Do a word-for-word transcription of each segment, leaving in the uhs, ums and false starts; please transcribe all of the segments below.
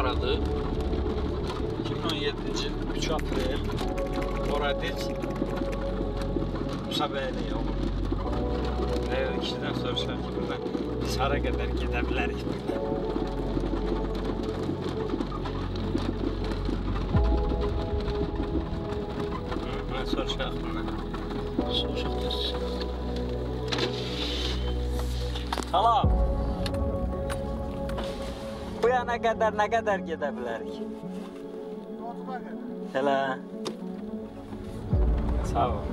yaradı. iki min on yeddinci il üç aprel Moradec Musabəyli yolu. Və kişidən soruşar ki, buradan biz hara qədər gedə bilərik buradan. Mən soruşaq bundan. Soruşaq görsün. Salam. Bu yana qədər, nə qədər gedə bilərik? Hələ. Sağ ol.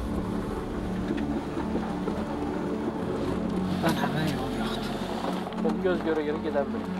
Mən həmən yol yoxdur. Çok göz göre göre gedə bilərik.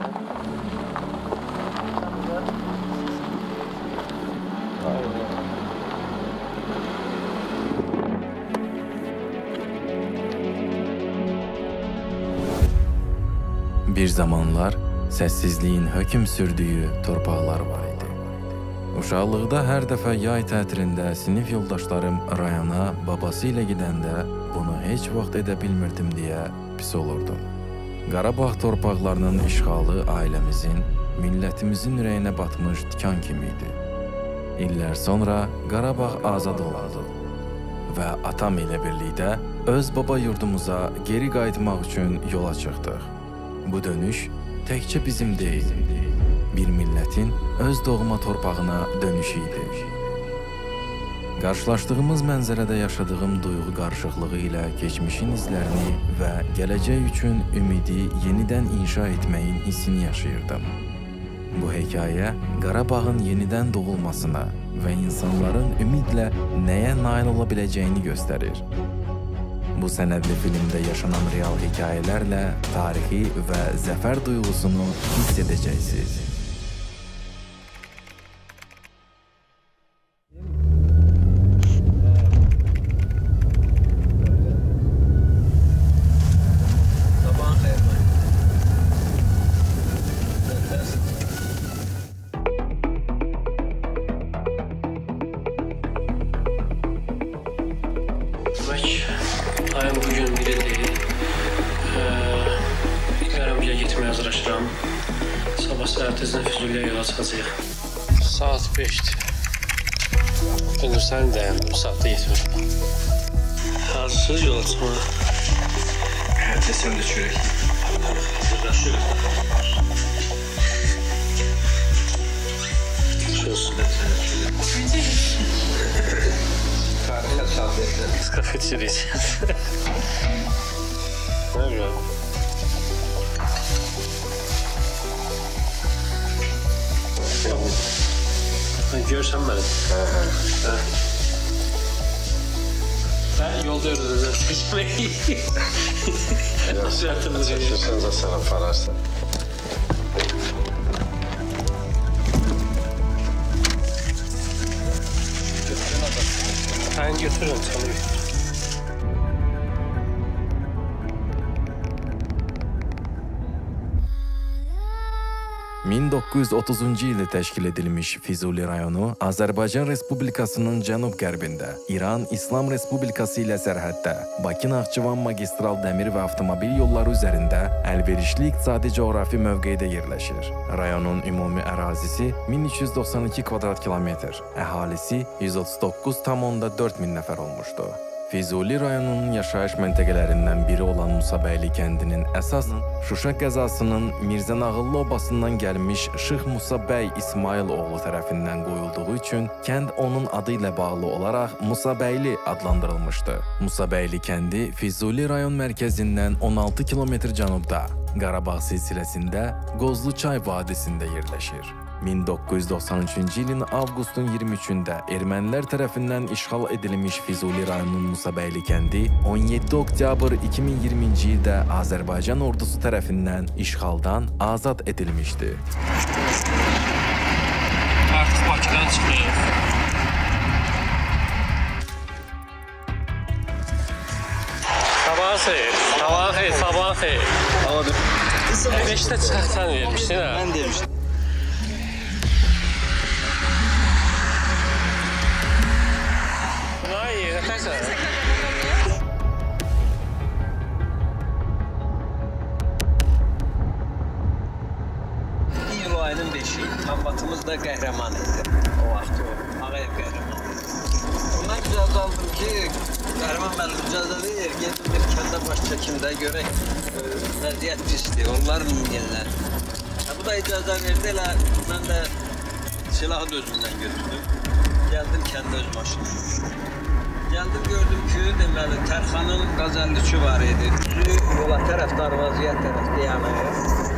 Bir zamanlar səssizliyin hökm sürdüyü torpaqlar var idi. Uşaqlıqda hər dəfə yay tətilində sinif yoldaşlarım rayona babası ilə gedəndə bunu heç vaxt edə bilmirdim deyə pis olurdum. Qarabağ torpaqlarının işğalı ailəmizin, millətimizin ürəyinə batmış tikan kimi idi. İllər sonra Qarabağ azad olundu və atam ilə birlikdə öz baba yurdumuza geri qayıtmaq üçün yola çıxdıq. Bu dönüş təkcə bizim deyil, bir millətin öz doğma torpağına dönüşü idi. Qarşılaşdığımız mənzərədə yaşadığım duyğu qarışıqlığı ilə keçmişin izlərini və gələcək üçün ümidi yenidən inşa etməyin hissini yaşayırdım. Bu hekayə Qarabağın yenidən doğulmasına və insanların ümidlə nəyə nail ola biləcəyini göstərir. Bu sənədli filmdə yaşanan real hekayələrlə tarixi və zəfər duyğusunu hiss edəcəksiniz. Ayın bugün biridir. Qarabağa getməyə hazırlaşıram. Sabah səhər tezdən Füzuliyə yola çıxacağıq. Saat beşdir. Öndür səni dayandım, bu saatda yetmir. Hazırsınız yola çıxmağa? Hə, desəm də çörək. Hazırlaşırıq. Şurası. Biz kafe içeceğiz. Ne yapıyor? Görsen beni. Ha. Ben yolda yürüdüm. Seçmeyi. Nasıl yaptınız? Seçirseniz de sana pararsın. Ben götürürüm sana. min doqquz yüz otuzuncu ildə təşkil edilmiş Füzuli rayonu Azərbaycan Respublikasının cənub-qərbində, İran İslam Respublikası ilə sərhəddə, Bakı-Naxçıvan magistral dəmir və avtomobil yolları üzərində əlverişli iqtisadi coğrafi mövqedə yerləşir. Rayonun ümumi ərazisi min üç yüz doxsan iki kvadrat kilometr, əhalisi yüz otuz doqquz tam dörd min nəfər olmuşdu. Füzuli rayonunun yaşayış məntəqələrindən biri olan Musabəyli kəndinin əsas Şuşa qəzasının Mirzə Nağıllı obasından gəlmiş Şıx Musa bəy İsmail oğlu tərəfindən qoyulduğu üçün kənd onun adı ilə bağlı olaraq Musabəyli adlandırılmışdı. Musabəyli kəndi Füzuli rayon mərkəzindən on altı kilometr cənubda, Qarabağ silsiləsində Qozluçay vadisində yerləşir. min doqquz yüz doxsan üçüncü ilin avqustun iyirmi üçündə ermənilər tərəfindən işğal edilmiş Füzuli rayonunun Musabəyli kəndi on yeddi oktyabr iki min iyirminci ildə Azərbaycan ordusu tərəfindən işğaldan azad edilmişdi. Artıq Bakıdan çıxmıyor. Sabahın xeyir, sabahın xeyir, sabahın xeyir. beşdə çıxaqsan vermişsin ha? Mən demişdim. ayının beşi Tambatımız da qəhrəman idi. O vaxt o Ağayev qəhrəman idi. Ondan güzel aldım ki Qəhrəman müəllim icazə verir, gedim bir kəndə baş çəkimdə görək e, vəziyyət pisdir, onlar minirlər. Bu da icazə verdi, elə mən də silahı da özümdən götürdüm. Gəldim kəndə öz maşınım. Gəldim gördüm ki, deməli Tərxanın Qazəlliçi var idi. Üzü yola tərəf, Darvazıya tərəf dayanır.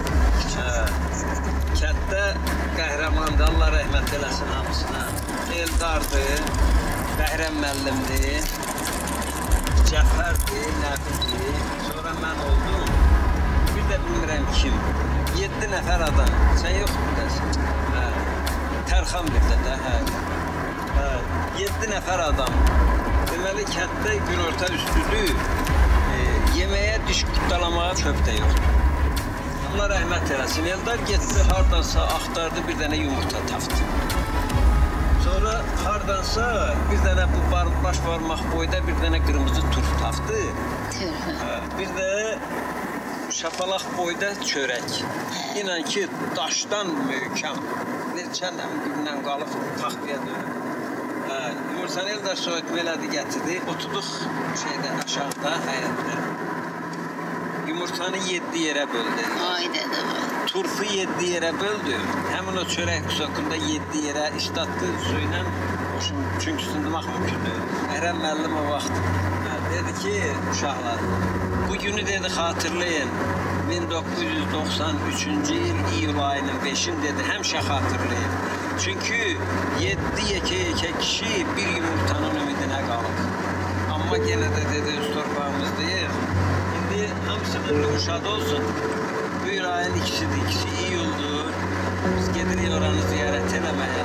Kənddə qəhrəmandır, Allah rəhmət eləsin hamısına. Eldardır, Bəhrəm müəllimdir, Cəfərdir, Nəbidir. Sonra mən oldum. Bir də bilmirəm kim. Yeddi nəfər adam. Sən yox bilirsən. Hə. Tərxan bir də də, hə. Hə. Yeddi nəfər adam. Deməli, kənddə günorta üstüdür. E, yeməyə diş quttalamağa çöp də yoxdur. Allah rəhmət eləsin. Eldar getdi, hardansa axtardı, bir dənə yumurta tapdı. Sonra hardansa bir dənə bu baş barmaq boyda bir dənə qırmızı turp tapdı. Bir də şapalaq boyda çörək. İnan ki, daşdan möhkəm. Neçəndən gündən qalıb taxtaya dönüb. Yumurtanı Eldar soyutma elədi, gətirdi. Oturduq şeydə, aşağıda, həyətdə. Yumurtanı yeddi yerə böldü. Ayda da var. Turpu yeddi yerə böldü. Həmin o çörək kusakında yeddi yerə istatdı suyla. Çünki sındımaq mümkündür. Bəhrəm müəllim o vaxt dedi ki, uşaqlar, bu günü dedi xatırlayın. min doqquz yüz doxsan üçüncü il iyul ayının beşini dedi, həmişə xatırlayın. Çünki yeddi yekə-yekə kişi bir yumurtanın ümidinə qalıb. Amma yenə də dedi, öz torpağımızdayıq. İndi hamısının uşadı olsun. Bu ayın ikisidir, ikisi iyuldur. Biz gedirik oranı ziyarət eləməyə.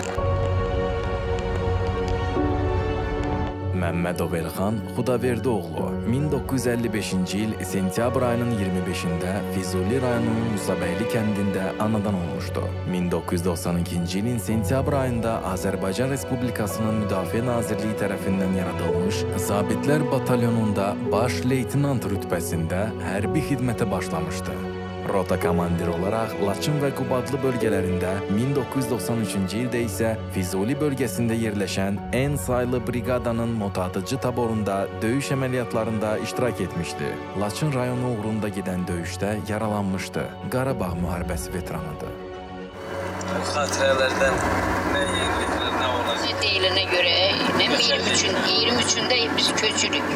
Məmmədov Elxan Xudaverdi-oğlu min doqquz yüz əlli beşinci il sentyabr ayının iyirmi beşində Füzuli rayonunun Musabəyli kəndində anadan olmuşdu. min doqquz yüz doxsan ikinci ilin sentyabr ayında Azərbaycan Respublikasının Müdafiə Nazirliyi tərəfindən yaradılmış Zabitlər Batalyonunda baş leytenant rütbəsində hərbi xidmətə başlamışdı. Rota komandiri olaraq Laçın və Qubadlı bölgələrində, min doqquz yüz doxsan üçüncü ildə isə Füzuli bölgəsində yerləşən ən saylı briqadanın motadıcı taborunda döyüş əməliyyatlarında iştirak etmişdi. Laçın rayonu uğrunda gedən döyüşdə yaralanmışdı. Qarabağ müharibəsi veteranıdır. Bu xatirələrdən nə yeniliklər, nə olacaq? Deyilənə görə, iyirmi üçündə biz köçürük.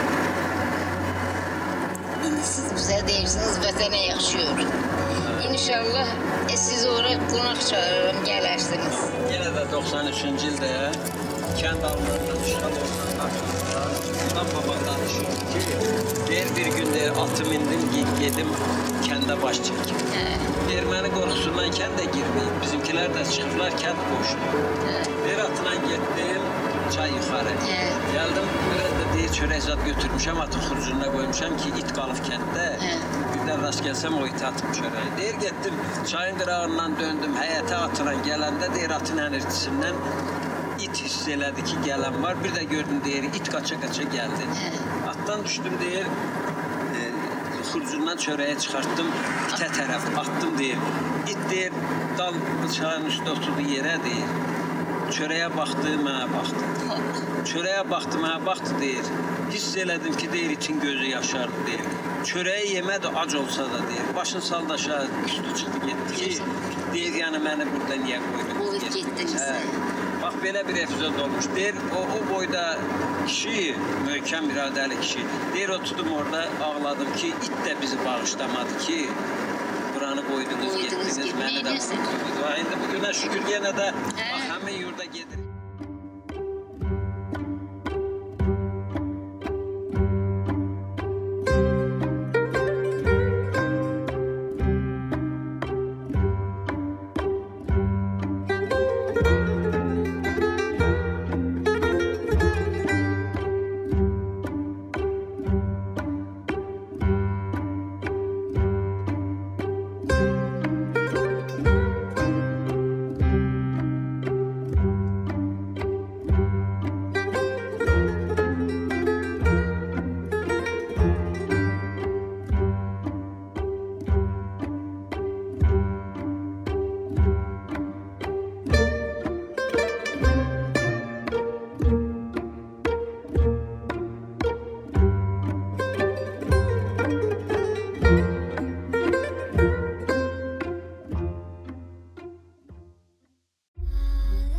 Siz bizə deyirsiniz, vətənə yaşıyoruz. İnşallah e, siz oraya qonaq çağırırım, gələrsiniz. Yenə də doxsan üçüncü ildə kənd almanından işğal olsan bundan babam danışır ki, deyir bir gün deyir, atı mindim, gedim kəndə baş çəkim. Deyir, məni qorxusundan kəndə girməyib, bizimkilər də çıxıblar, kənd boşdur. Deyir, atına getdim, çay yuxarı. Gəldim, biraz da deyir, çörək zat götürmüşəm, atın xurucuna qoymuşam ki, it qalıb kənddə. Birdən rast gəlsəm, o iti atım çörəyi. Deyir, getdim, çayın qırağından döndüm, həyətə atıran gələndə, deyir, atın ənirtisindən it hiss elədi ki, gələn var. Bir də gördüm, deyir, it qaça-qaça gəldi. Atdan düşdüm, deyir, e, xurucundan çörəyə çıxartdım, itə tərəf atdım, deyir. İt, deyir, dal çayın üstə oturdu yerə, deyir. Çörəyə baxdı, mənə baxdı. Çörəyə baxdı, mənə baxdı, deyir. Hiss elədim ki, deyir, itin gözü yaşardı, deyir. Çörəyi yemədi, ac olsa da, deyir. Başını saldı aşağı, üstü çıxdı, getdi ki, deyir, yəni məni burada niyə qoydun? Qoyub getdiniz. Bax, belə bir epizod olmuş. Deyir, o, o boyda kişi, möhkəm iradəli kişi. Deyir, oturdum orada, ağladım ki, it də bizi bağışlamadı ki, buranı qoydunuz, getdiniz, məni də qoydunuz. İndi bu günə şükür yenə də həmin yurda gedir.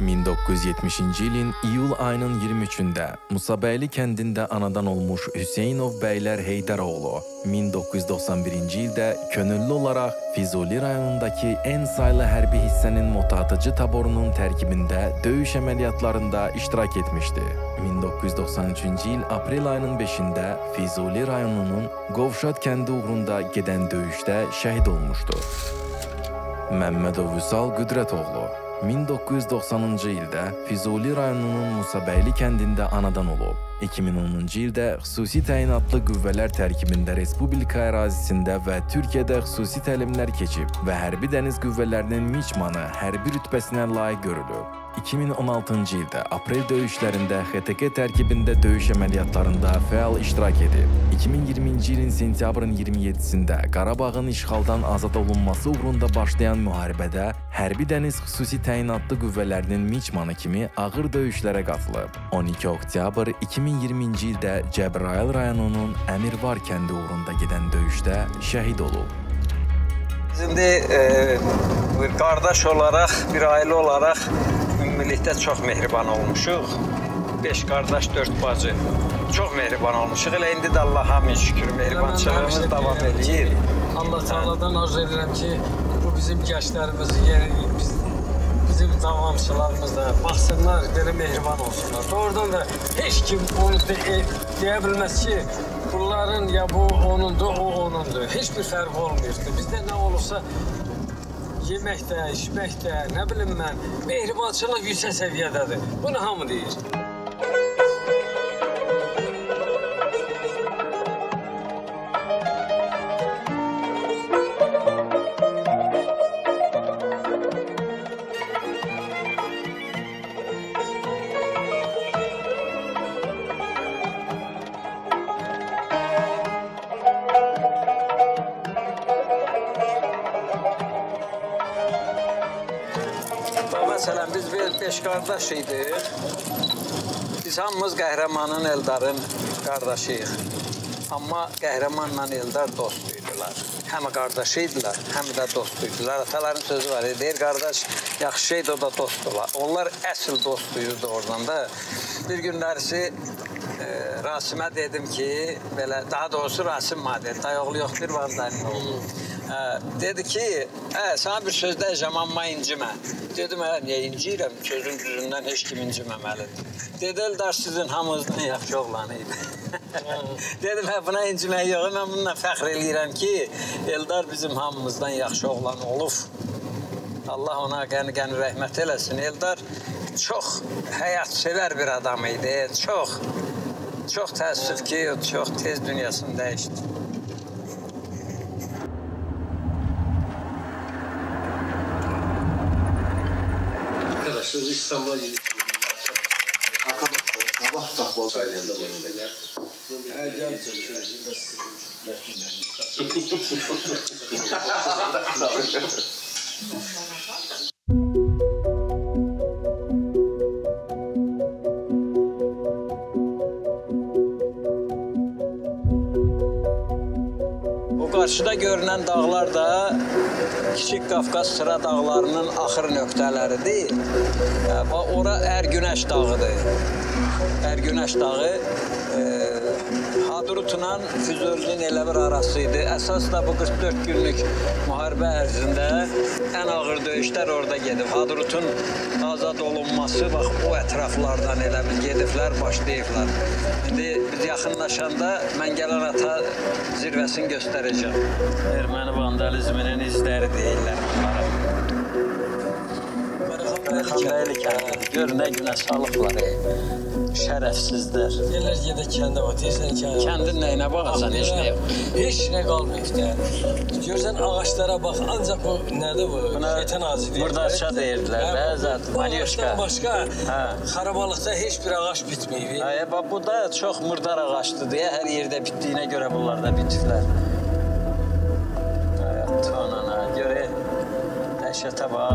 min doqquz yüz yetmişinci ilin iyul ayının iyirmi üçündə Musabəyli kəndində anadan olmuş Hüseynov bəylər Heydaroğlu min doqquz yüz doxsan birinci ildə könüllü olaraq Füzuli rayonundakı en saylı hərbi hissənin motatıcı taborunun tərkibində döyüş əməliyyatlarında iştirak etmişdi. min doqquz yüz doxsan üçüncü il aprel ayının beşində Füzuli rayonunun Qovşat kəndi uğrunda gedən döyüşdə şəhid olmuşdu. Məmmədov Vüsal Qüdrətoğlu min doqquz yüz doxsanıncı ildə Füzuli rayonunun Musabəyli kəndində anadan olub. iki min onuncu ildə xüsusi təyinatlı qüvvələr tərkibində Respublika ərazisində və Türkiyədə xüsusi təlimlər keçib və Hərbi Dəniz Qüvvələrinin miçmanı hərbi rütbəsinə layiq görülüb. iki min on altıncı ildə aprel döyüşlərində X T K tərkibində döyüş əməliyyatlarında fəal iştirak edib. iki min iyirminci ilin sentyabrın iyirmi yeddisində Qarabağın işğaldan azad olunması uğrunda başlayan müharibədə Hərbi Dəniz Xüsusi Təyinatlı Qüvvələrinin miçmanı kimi ağır döyüşlərə qatılıb. on iki oktyabr iki min iyirminci ildə Cəbrayıl rayonunun Əmirvar kəndi uğrunda gedən döyüşdə şəhid olub. Şimdi e, bir qardaş olaraq, bir ailə olaraq ümumilikdə çox mehriban olmuşuq. Beş qardaş, dörd bacı. Çox mehriban olmuşuq. Elə indi də Allaha min şükür mehribançılığımız davam edir. Allah Teala'dan arzu edirəm ki, bu bizim gənclərimiz, biz, bizim davamçılarımız da baxsınlar, belə mehriban olsunlar. Doğrudan da heç kim onu de, e, deyə bilməz ki, bunların ya bu onundur, o onundur. Heç bir fərq olmuyordu. Bizdə nə olursa yeməkdə, içməkdə, nə bilim mən, mehribançılıq yüksək səviyyədədir. Bunu hamı deyir. Məsələn, biz beş qardaş idik. Biz hamımız qəhrəmanın, Eldarın qardaşıyıq. Amma qəhrəmanla Eldar dost idilər. Həm qardaş idilər, həm də dost idilər. Ataların sözü var, deyir, qardaş yaxşı şeydir, o da dostdular. Onlar əsl dost duyurdu oradan da. Bir günlərisi e, Rasimə dedim ki, belə, daha doğrusu Rasim madəl, dayoğlu yoxdur, vazlarının oğlu. Dedi ki, hə, sana bir söz deyəcəm, amma incimə. Dedim, hə, niyə inciyirəm? Sözün düzündən heç kim inciməməlidir. Dedi, Eldar sizin hamınızdan yaxşı oğlanı idi. Dedim, hə, buna incimək yox, mən bununla fəxr eləyirəm ki, Eldar bizim hamımızdan yaxşı oğlan olub. Allah ona qəni-qəni rəhmət eləsin. Eldar çox həyat-sevər bir adam idi, çox. Çox təəssüf ki, çox tez dünyasını dəyişdi. Arkadaşlar İstanbul'a gidip sabah takbol sayılığında bölümdeler. Bu qarşıda görünən dağlar da Kiçik Qafqaz sıra dağlarının axır nöqtələridir. Ora Ərgünəş dağıdır. Ərgünəş dağı e, Hadrutla Füzulinin elə bir arasıydı. Əsas da bu qırx dörd günlük müharibə ərzində ən ağır döyüşlər orada gedib. Hadrutun azad olunması, bax, o ətraflardan elə bir gediblər, başlayıblar. İndi biz yaxınlaşanda mən gələn ata zirvəsini göstərəcəm. Erməni vandalizminin izləri deyirlər bunlara. Xanbəyli kəndi. Gör nə günə salıblar, şərəfsizlər. Deyirlər gedək kəndə var, deyirsən ki... Kəndin nəyinə baxasan, heç nə yox. Heç nə qalmayıb da. Görsən ağaçlara bax, ancaq bu nədir bu? Şeytan ağacı deyirlər. Murdarça deyirlər, bəzət, manyoşka. Bu başqa, xarabalıqda heç bir ağac bitməyib. Bu da çox murdar ağaçdır deyə hər yerdə bitdiyinə görə bunlar da bitiblər. Tonana, görə, dəhşətə bax.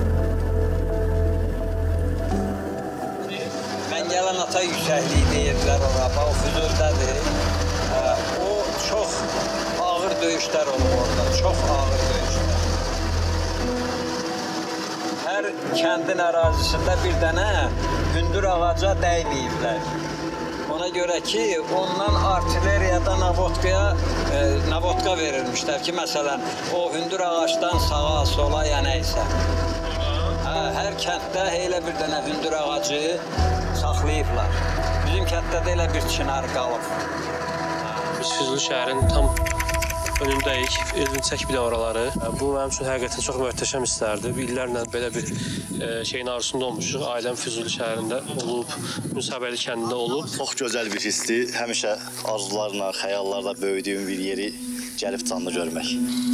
Mən gələn ata yüksəkliyi deyirlər ora, o Füzuldədir. O çox ağır döyüşlər olub orada, çox ağır döyüşlər. Hər kəndin ərazisində bir dənə hündür ağaca dəyməyiblər. Ona görə ki, ondan artilleriyada navotkaya e, navotka verilmişlər ki, məsələn, o hündür ağacdan sağa, sola ya nəysə. Hə, hər kənddə elə bir dənə hündür ağacı saxlayıblar. Bizim kənddə də elə bir çınar qalıb. Biz Füzuli şəhərin tam önündəyik, elin çək bir də oraları. Bu mənim üçün həqiqətən çox möhtəşəm hisslərdir. İllərlə belə bir e, şeyin arzusunda olmuşuq. Ailəm Füzuli şəhərində olub, Müsabəli kəndində olub. Çox gözəl bir hissdir. Həmişə arzularla, xəyallarla böyüdüyüm bir yeri gəlib canlı görmək.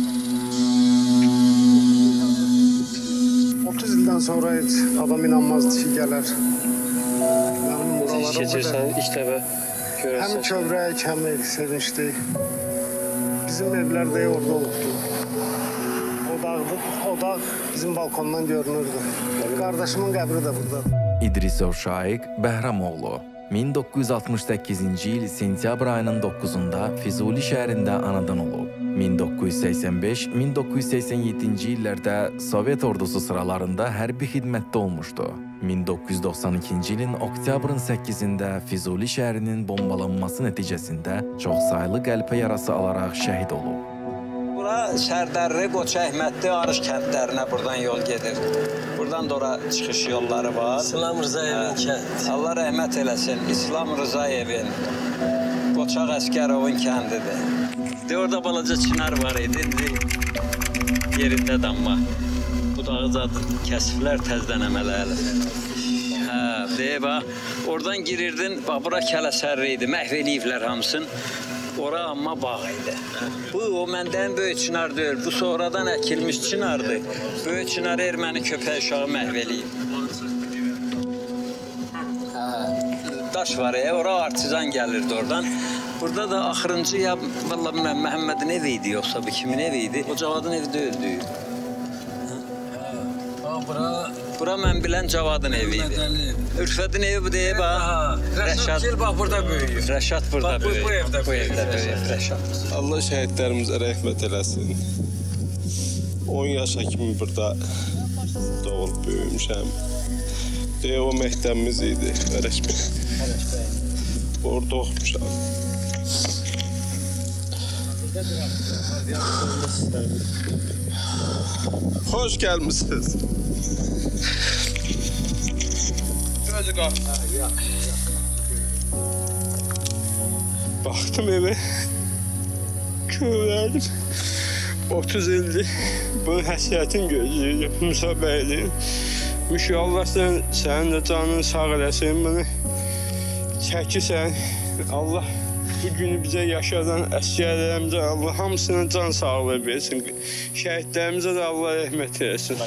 otuz ildən sonra heç adam inanmazdı ki, gələr. Mənim buralarım keçirsən, ilk dəfə görərsən. Həm kövrək, həm sevincli. Bizim evlərdə orada olubdu. O dağ, o dağ bizim balkondan görünürdü. Qardaşımın qəbri də buradadır. İdrisov Şaiq Bəhramoğlu min doqquz yüz altmış səkkizinci il sentyabr ayının doqquzunda Füzuli şəhərində anadan olub. min doqquz yüz səksən beş min doqquz yüz səksən yeddinci illərdə Sovet ordusu sıralarında hərbi xidmətdə olmuşdu. min doqquz yüz doxsan ikinci ilin oktyabrın səkkizində Füzuli şəhərinin bombalanması nəticəsində çoxsaylı qəlpə yarası alaraq şəhid olub. Bura Sərdərli, Qoçəhmətli, Arış kəndlərinə buradan yol gedir. Buradan da ora çıxış yolları var. İslam Rızayevin kənd. Allah rəhmət eləsin. İslam Rızayevin Qoçaq Əskərovun kəndidir. De orada balaca çınar var idi. Yerində damma. Budağı zad kəsiflər təzdən əmələ. Hə, de bax, oradan girirdin, bax bura Kələsərri idi. Məhv eləyiblər hamısını. Ora amma bağ idi. Bu o məndən böyük çınar deyil. Bu sonradan əkilmiş çınardır. Böyük çınarı erməni köpək uşağı məhv eləyib. Hə, daş var ya, ora artizan gəlirdi oradan. Burada da axırıncı ya vallahi bilmirəm Məhəmmədin evi idi yoxsa bu kimin evi idi? O Cavadın evi deyildi. Bura Bura mən bilən Cavadın evi idi. Ürfədin evi bu deyib ha. Rəşad Gil bax burada böyüyür. Rəşad burada böyüyür. Bu evdə bu evdə böyüyür Rəşad. Allah şəhidlərimizə rəhmət eləsin. on yaşa kimi burada doğulub böyümüşəm. Deyə o məktəbimiz idi, Vərəş bəy. Orada oxumuşam. Xoş gəlmişsiniz. Gözü qalx. Baxdım evə. Kövrəldim. otuz ildir bu həsrətin gözləyirdim. Musa bəydir. Müşallah sən, sənin də canını sağ eləsin bunu. Çəkirsən. Allah bu günü bizə yaşadan əsgərlərimizə Allah hamısına can sağlığı versin. Şəhidlərimizə də Allah rəhmət eləsin.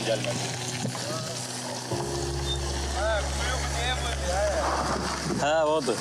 Hə, odur.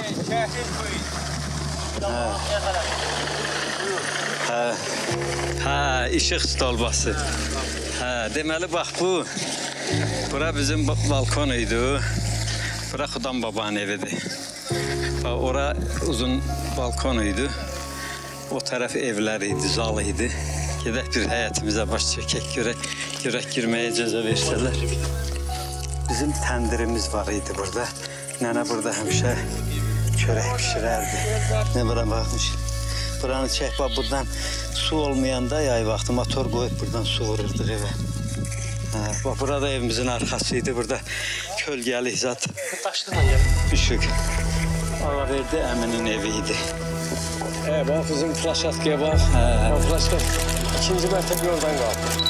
Hə, hə, işıq stolbası. Hə, deməli bax bu, bura bizim balkon idi. Bura Xudan babanın evidir. Bax, ora uzun balkon idi. O tərəf evlər idi, zal idi. Gedək bir həyətimizə baş çəkək, görək, görək girməyə icazə versələr. Bizim təndirimiz var idi burada. Nənə burada həmişə çörək pişirərdi. Nə bura baxmış. Buranı çək, bax, buradan su olmayanda yay vaxtı motor qoyub buradan su vururduq evə. Hə, bax, burada evimizin arxası idi, burada kölgəli zat. Daşlıqla gəl. Düşük. Ağaverdi əminin evi idi. Hə, bax bizim flaşatkaya bax. Hə. Bax flaşka ikinci mərtəbə oradan qaldı.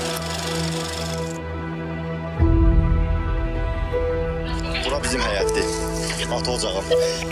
Bura bizim həyətdir. Ata ocağım.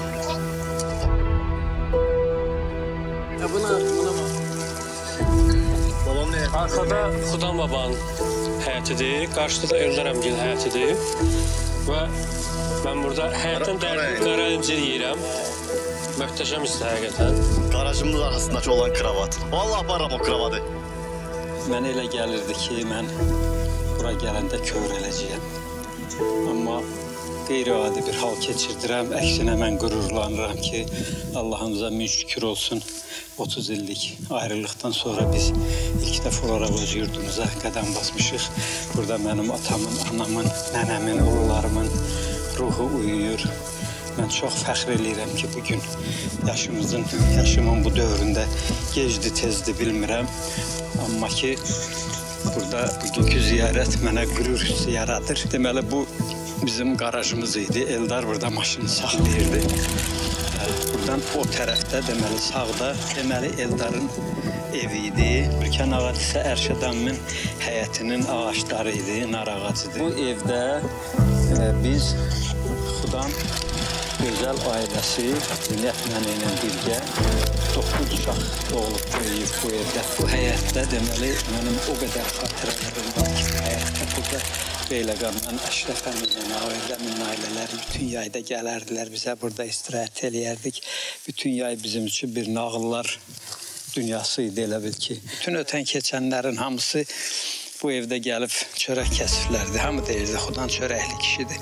Ya buna, buna bax. Babam nə? Arxada Xudan babanın həyətidir, qarşıda da Öldər əmgil həyətidir. Və mən burada həyətdən dərdim qara əncir yeyirəm. Möhtəşəm istə həqiqətən. Qarajımız arasındakı olan kravat. Vallahi aparam o kravatı. Mənə elə gəlirdi ki, mən bura gələndə kör eləcəyəm. Amma qeyri-adi bir hal keçirdirəm. Əksinə mən qürurlanıram ki, Allahımıza min şükür olsun. otuz illik ayrılıqdan sonra biz ilk dəfə olaraq öz yurdumuza qədəm basmışıq. Burada mənim atamın, anamın, nənəmin, oğullarımın ruhu uyuyur. Mən çox fəxr eləyirəm ki, bugün yaşımızın, yaşımın bu dövründə gecdi, tezdi bilmirəm. Amma ki, burada bugünkü ziyarət mənə qürur hissi yaradır. Deməli, bu bizim qarajımız idi. Eldar burada maşını saxlayırdı. Buradan o tərəfdə, deməli, sağda, deməli, Eldarın evi idi. Ülkən ağac isə Ərşədəmin həyətinin ağaçları idi, nar ağacıdır. Bu evdə e, biz Xudan gözəl ailəsi, Zinət mənə ilə birgə doqquz uşaq doğulub böyüyüb bu evdə. Bu həyətdə, deməli, mənim o qədər xatirələrim var ki, bu həyətdə burada Beyləqandan Əşrəf əminlə, Ağırləmin ailələri bütün yayda gələrdilər, bizə burada istirahət eləyərdik. Bütün yay bizim üçün bir nağıllar dünyası idi, elə bil ki. Bütün ötən keçənlərin hamısı bu evdə gəlib çörək kəsiflərdi. Hamı deyirdi, Xudan çörəkli kişidir.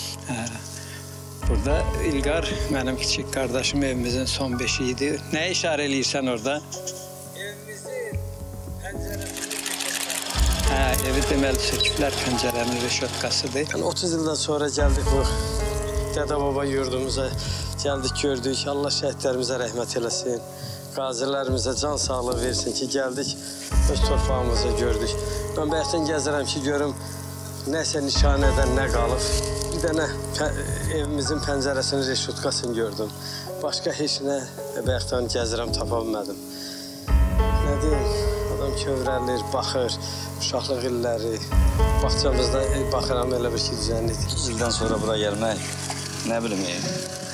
Burada İlqar, mənim kiçik qardaşım, evimizin son beşi idi. Nə işarə eləyirsən orada? Evimizin pəncərəsinin Hə, evi deməli söküblər, pəncərənin reşotkasıdır. Yəni otuz ildən sonra gəldik bu dədə-baba yurdumuza, gəldik, gördük. Allah şəhidlərimizə rəhmət eləsin. Qazilərimizə can sağlığı versin ki, gəldik, öz torpağımızı gördük. Mən bəyəkdən gəzirəm ki, görüm nəsə nişanədən nə qalıb. Bir dənə evimizin pəncərəsinin reşotkasını gördüm. Başqa heç nə bəyəkdən gəzirəm, tapa bilmədim. Nə deyim, adam kövrəlir, baxır, uşaqlıq illəri, bağçamızda baxıram elə bir ki, düzənlidir. İldən sonra bura gəlmək, nə bilim yəni.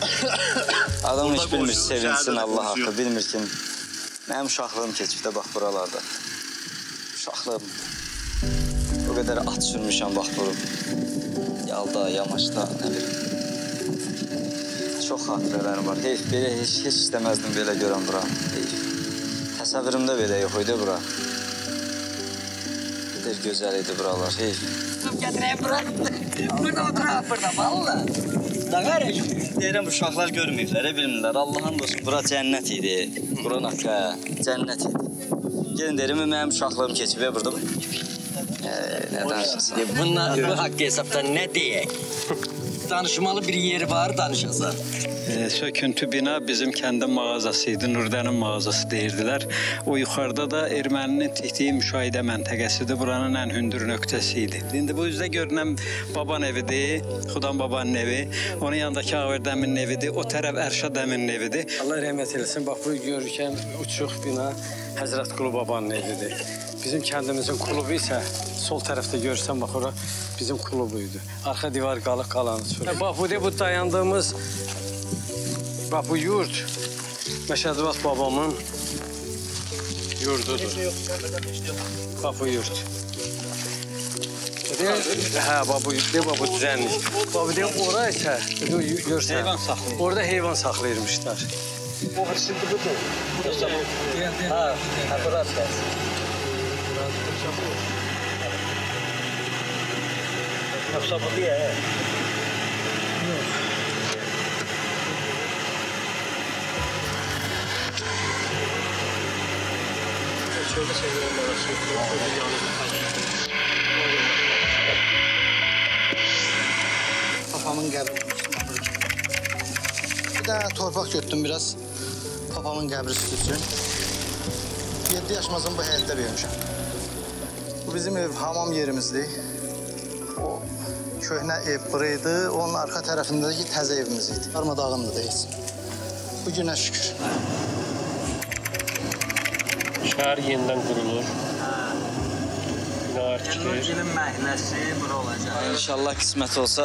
Adam heç bilmir sevinsin Allah haqqı, bilmir ki, mənim uşaqlığım keçib də bax buralarda. Uşaqlığım, o qədər at sürmüşəm bax buru. Yalda, yamaçda, nə bilim. Çox xatirələrim var. Heyf, belə heç, heç istəməzdim belə görəm bura. Heyf. Təsəvvürümdə belə yox idi bura. Bir gözəl idi buralar, heyf. Gətirəyim bura, burada oturaq burada, valla. Dağar deyirəm, uşaqlar görməyiblər, bilmirlər. Allah'ın olsun, bura cənnət idi. Bura naqə, cənnət idi. Gelin deyirəm, mənim uşaqlığım keçib, burada. Nə danışırsan? Bunlar bu haqqı hesabdan nə deyək? Danışmalı bir yeri var, danışasan. E, söküntü bina bizim kəndin mağazası idi, Nurdənin mağazası deyirdilər. O yuxarıda da erməninin tikdiyi müşahidə məntəqəsidir, buranın ən hündür nöqtəsi idi. İndi bu üzdə görünən baban evidir, Xudan babanın evi. Onun yanındakı Ağverdəmin evidir, o tərəf Ərşədəmin evidir. Allah rəhmət eləsin, bax bu görürkən uçuq bina Həzrət Qulu babanın evidir. Bizim kəndimizin klubu isə sol tərəfdə görürsən, bax ora bizim klubuydu. Arxa divar qalıq qalanı sonra. Bax bu de bu dayandığımız, bax bu yurt Məşədivat babamın yurdudur. Bax bu yurt. Hə, bax bu de bax bu düzənlik. Bax bu de ora isə görsən. Heyvan saxlayır. Orada heyvan saxlayırmışlar. O şimdi bu da. Yoxsa bu. Ha, ha burası. Yoxsa bu diye. Yok. Şöyle seviyorum orası. Papamın qəbri. Bir də torpaq götürdüm biraz. Papamın qəbri üçün. yeddi yaşımızın bu həyətdə böyümüşəm. Bu bizim ev, hamam yerimizdir. O köhnə ev buraydı, onun arxa tərəfindəki təzə evimiz idi. Darmadağınlıdayız. Bu günə şükür. Şəhər yenidən qurulur. Binalar tikilir. Gelin məhnəsi bura olacaq. İnşallah qismət olsa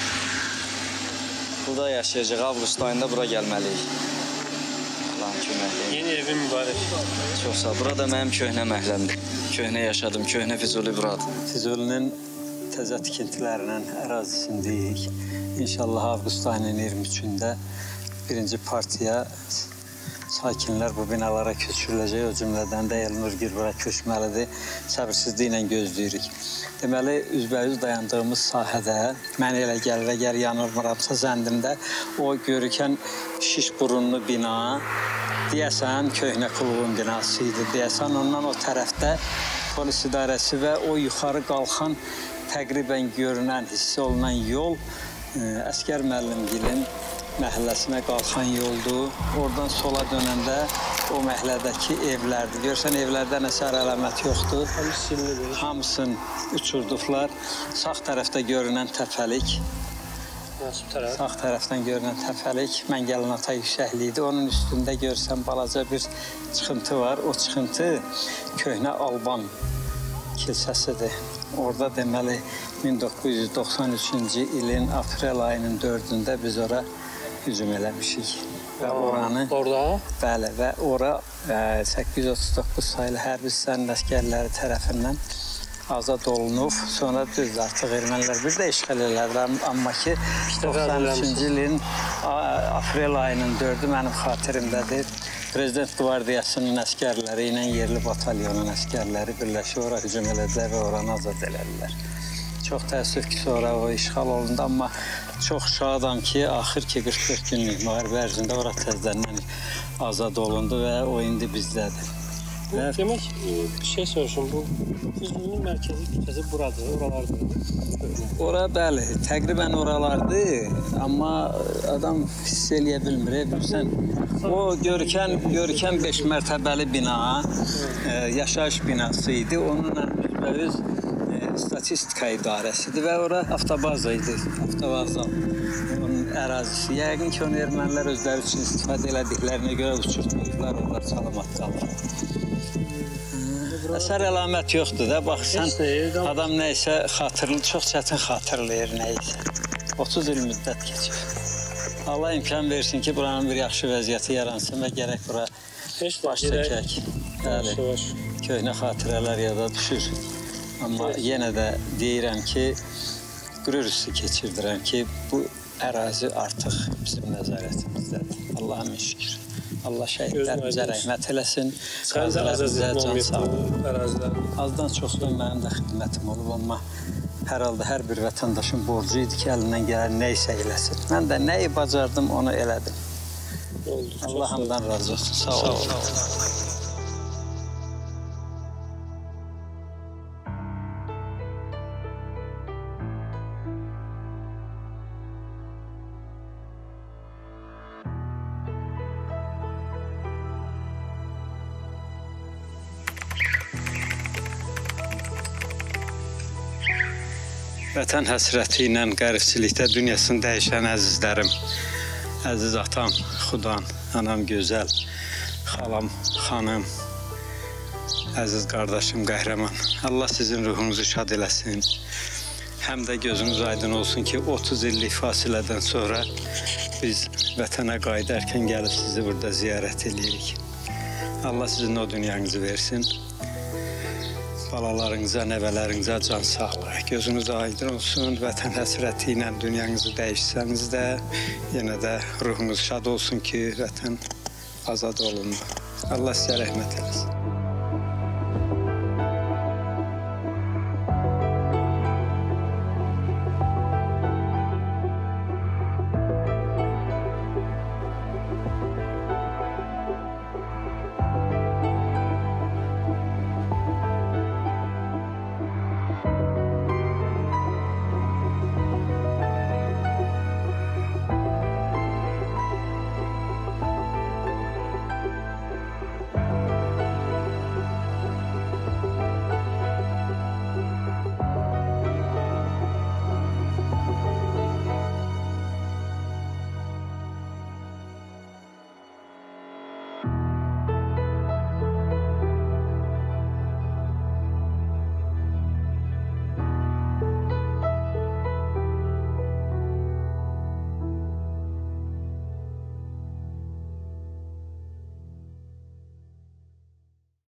burada yaşayacaq. Avqust ayında bura gəlməliyik. Allah'ın köməkliyi. Yeni evim mübarək. Çox sağ ol. Burada mənim köhnə məhəlləmdir. Köhnə yaşadım, köhnə Füzuli buradır. Füzulinin təzə tikintilərinin ərazisindəyik. İnşallah avqust ayının iyirmi üçündə birinci partiya sakinlər bu binalara köçürüləcək. O cümlədən də Elnur Gil bura köçməlidir. Səbirsizliklə gözləyirik. Deməli, üzbəüz dayandığımız sahədə mən elə gəlir, əgər yanılmıramsa zəndimdə o görükən şiş burunlu bina deyəsən köhnə klubun binası idi. Deyəsən ondan o tərəfdə polis idarəsi və o yuxarı qalxan təqribən görünən, hiss olunan yol Əsgər müəllimgilin məhəlləsinə qalxan yoldur. Oradan sola dönəndə o məhlədəki evlərdir. Görsən evlərdə əsər əlamət yoxdur. Hamısını uçurduqlar. Sağ tərəfdə görünən təpəlik. Sağ tərəfdən görünən təpəlik Məngəlinata yüksəkliyi idi. Onun üstündə görsən balaca bir çıxıntı var. O çıxıntı köhnə Alban kilsəsidir. Orada deməli min doqquz yüz doxsan üçüncü ilin aprel ayının dördündə biz ora hücum eləmişik. Və oranı... Orada? Bəli, və ora səkkiz yüz otuz doqquz sayılı hərbi hissənin əsgərləri tərəfindən azad olunub. Sonra düzdür, artıq ermənilər bir də işğal elədilər. Amma ki, doxsan üçüncü ilin aprel ayının dördü mənim xatirimdədir. Prezident Qvardiyasının əsgərləri ilə yerli batalyonun əsgərləri birləşib ora hücum elədilər və oranı azad elədilər. Çox təəssüf ki, sonra o işğal olundu, amma çox şadam ki, axır ki, qırx dörd günlük müharibə ərzində ora təzədən azad olundu və o indi bizdədir. Bu, demək, bir şey soruşum, bu Füzulinin mərkəzi küçəsi buradır, oralardır. Ora, bəli, təqribən oralardır, amma adam hiss eləyə bilmir, bilirsən. O görükən, görükən beş mərtəbəli bina, yaşayış binası idi, onunla üzbəüz statistika idarəsidir və ora avtobaza idi, avtovazal. Onun ərazisi, yəqin ki, onu ermənilər özləri üçün istifadə elədiklərinə görə uçurtmuşlar, onlar salamat qalır. Əsər əlamət yoxdur da, baxsan, adam nəysə xatırlı, çox çətin xatırlayır nəysə. otuz il müddət keçir. Allah imkan versin ki, buranın bir yaxşı vəziyyəti yaransın və gərək bura baş çəkək. Bəli, köhnə xatirələr yada düşür. Amma yenə də deyirəm ki, qürur hissi keçirdirəm ki, bu ərazi artıq bizim nəzarətimizdədir. Allah'a min şükür. Allah şəhidlərimizə rəhmət eləsin. Qazilərimizə can sağ. Azdan çoxdan mənim də xidmətim olub, amma hər halda hər bir vətəndaşın borcu idi ki, əlindən gələn nə isə eləsin. Mən də nəyi bacardım, onu elədim. Allah hamdan razı olsun. Sağ olun. Vətən həsrəti ilə qəribçilikdə dünyasını dəyişən əzizlərim, əziz atam, Xudan, anam gözəl, xalam, xanım, əziz qardaşım, qəhrəman. Allah sizin ruhunuzu şad eləsin. Həm də gözünüz aydın olsun ki, otuz illik fasilədən sonra biz vətənə qayıdarkən gəlib sizi burada ziyarət edirik. Allah sizin o dünyanızı versin. Balalarınıza, nəvələrinizə can sağlıq. Gözünüz aydın olsun, vətən həsrəti ilə dünyanızı dəyişsəniz də, yenə də ruhunuz şad olsun ki, vətən azad olundu. Allah sizə rəhmət eləsin.